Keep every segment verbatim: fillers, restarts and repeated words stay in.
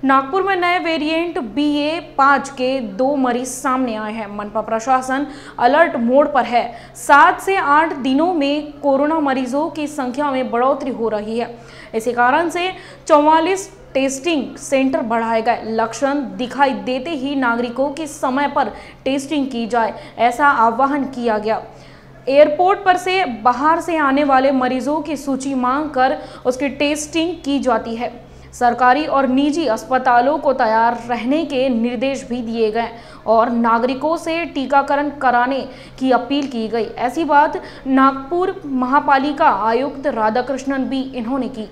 नागपुर में नए वेरिएंट बी ए पाँच के दो मरीज सामने आए हैं। मनपा प्रशासन अलर्ट मोड पर है। सात से आठ दिनों में कोरोना मरीजों की संख्या में बढ़ोतरी हो रही है। इसी कारण से चौवालीस टेस्टिंग सेंटर बढ़ाए गए। लक्षण दिखाई देते ही नागरिकों की समय पर टेस्टिंग की जाए, ऐसा आह्वान किया गया। एयरपोर्ट पर से बाहर से आने वाले मरीजों की सूची मांग कर उसकी टेस्टिंग की जाती है। सरकारी और निजी अस्पतालों को तैयार रहने के निर्देश भी दिए गए और नागरिकों से टीकाकरण कराने की अपील की गई। ऐसी बात नागपुर महापालिका आयुक्त राधाकृष्णन बी इन्होंने की।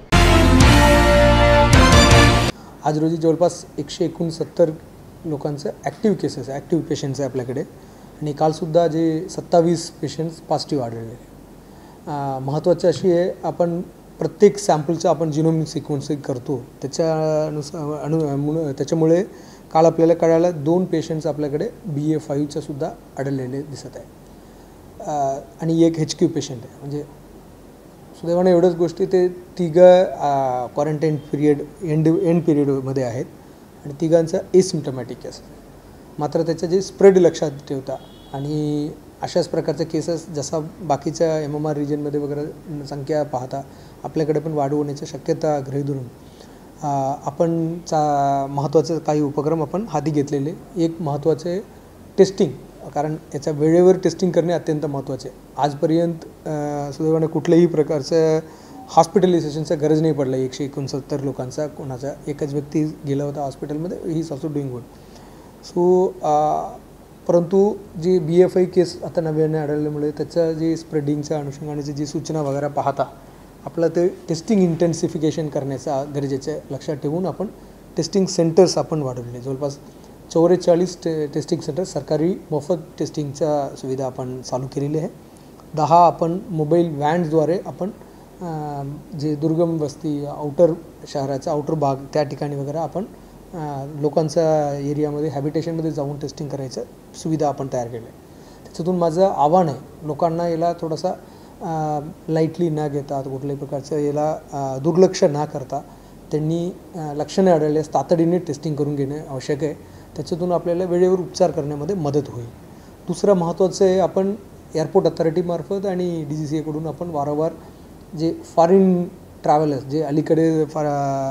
आज रोजी जवळपास एकशे एकोणसत्तर लोकांचे ॲक्टिव्ह केसेस आहे, ॲक्टिव्ह पेशंट्स आहे आपल्याकडे आणि कालसुद्धा जे सत्तावीस पेशंट्स पॉझिटिव्ह आढळले। महत्त्वाचे अशी आहे, आपण प्रत्येक सॅम्पलचं आपण जिनोमिक सिक्वेन्सिंग करतो, त्याच्यानुसार अनु त्याच्यामुळे काल आपल्याला कळालं दोन पेशंट्स आपल्याकडे बी ए फाईव्हचं सुद्धा आढळलेले दिसत आहे आणि एक एच क्यू पेशंट आहे। म्हणजे सुदैवाने एवढंच गोष्टी ते तिघं क्वारंटाईन पिरियड एंड एंड पिरियडमध्ये आहेत आणि तिघांचा एसिम्प्टमॅटिक केस। मात्र त्याचं जे स्प्रेड लक्षात ठेवता आणि अशाच प्रकारचे केसेस जसा बाकीच्या एम एम आर रिजनमध्ये वगैरे संख्या पाहता आपल्याकडे पण वाढ होण्याची शक्यता गृहीत धरून आपण चा महत्त्वाचे काही उपक्रम आपण हाती घेतलेले। एक महत्त्वाचे टेस्टिंग, कारण याच्या वेळेवर टेस्टिंग करणे अत्यंत महत्त्वाचे आहे। आजपर्यंत सुदैवाने कुठल्याही प्रकारचं हॉस्पिटलायझेशनचं गरज नाही पडलं। एकशे एकोणसत्तर लोकांचा कोणाचा एकच व्यक्ती गेला होता हॉस्पिटलमध्ये, he is also doing good. So परंतु जी बी एफ आय केस आता नव्याने आढळल्यामुळे त्याचं जे स्प्रेडिंगच्या अनुषंगाने जी सूचना वगैरे पाहता आपलं ते टेस्टिंग इंटेन्सिफिकेशन करण्याचा गरजेचं लक्षात ठेवून आपण टेस्टिंग सेंटर्स आपण वाढवले। जवळपास चौवेचाळीस टे टेस्टिंग सेंटर सरकारी मोफत टेस्टिंगच्या सुविधा आपण चालू केलेली आहे। दहा आपण मोबाईल व्हॅन्सद्वारे आपण जे दुर्गम वस्ती आउटर शहराचा आउटर भाग त्या ठिकाणी वगैरे आपण लोकांच्या एरियामध्ये हॅबिटेशनमध्ये जाऊन टेस्टिंग करायचं सुविधा आपण तयार केली आहे। त्याच्यातून माझं आव्हान आहे लोकांना याला थोडासा लाईटली न घेता, कुठल्याही प्रकारचं याला दुर्लक्ष न करता त्यांनी लक्षणे आढळल्यास तातडीने टेस्टिंग करून घेणे आवश्यक आहे। त्याच्यातून आपल्याला वेळेवर उपचार करण्यामध्ये मदत होईल। दुसरं महत्त्वाचं आहे, आपण एअरपोर्ट अथॉरिटीमार्फत आणि डी सी सी एकडून आपण वारंवार जे फॉरेन ट्रॅव्हलर्स जे अलीकडे फार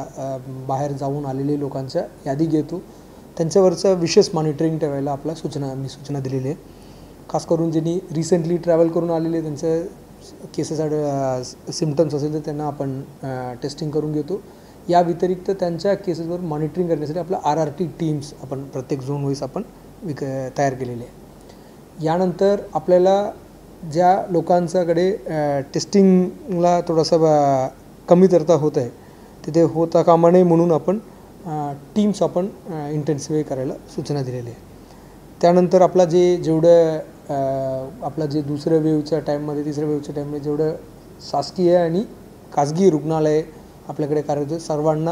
बाहेर जाऊन आलेले लोकांच्या यादी घेतो, त्यांच्यावरचं विशेष मॉनिटरिंग ठेवायला आपला सूचना मी सूचना दिलेली आहे। खास करून ज्यांनी रिसेंटली ट्रॅव्हल करून आलेले त्यांचं केसेस सिम्पटम्स असेल तर त्यांना आपण टेस्टिंग करून घेतो। या व्यतिरिक्त त्यांच्या केसेसवर मॉनिटरिंग करण्यासाठी आपला आर आर टी टीम्स आपण प्रत्येक झोन वाईज आपण विक तयार केलेले आहे। यानंतर आपल्याला ज्या लोकांच्याकडे टेस्टिंगला थोडासा कमी तरता होत आहे तिथे होता कामा नये म्हणून आपण टीम्स आपण इंटेन्सिफाय करायला सूचना दिलेली आहे। त्यानंतर आपला जे जेवढं आपला जे दुसऱ्या वेव्हच्या टाईममध्ये तिसऱ्या वेव्हच्या टाईममध्ये जेवढं शासकीय आणि खाजगी रुग्णालय आपल्याकडे कार्यरत सर्वांना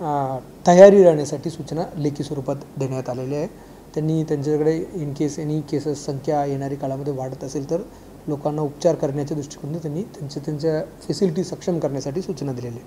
तयारी राहण्यासाठी सूचना लेखी स्वरूपात देण्यात आलेल्या आहे। त्यांनी त्यांच्याकडे इन केस एनी केसेस संख्या येणारी काळामध्ये वाढत असेल तर लोकांना उपचार करण्याच्या दृष्टिकोनातून त्यांनी त्यांच्या त्यांच्या फॅसिलिटी सक्षम करण्यासाठी सूचना दिलेली आहे।